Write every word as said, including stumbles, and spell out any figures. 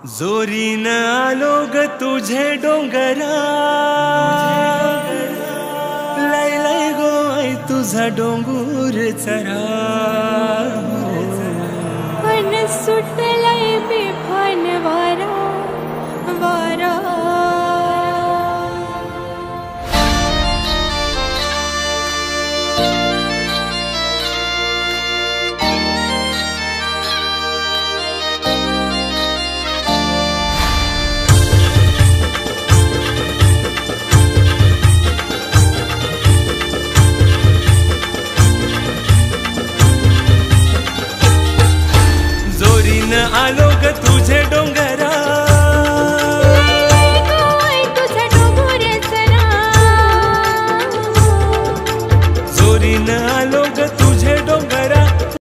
जोरीनं आलो ग तुझे डोंगरा, लय लय गो आई तुझा डोंगूर चरा. पण सुटलय बेभान वारा वारा. जोरीनं आलो ग तुझे डोंगरा, तुझा डोंगर चरा. जोरीनं आलो ग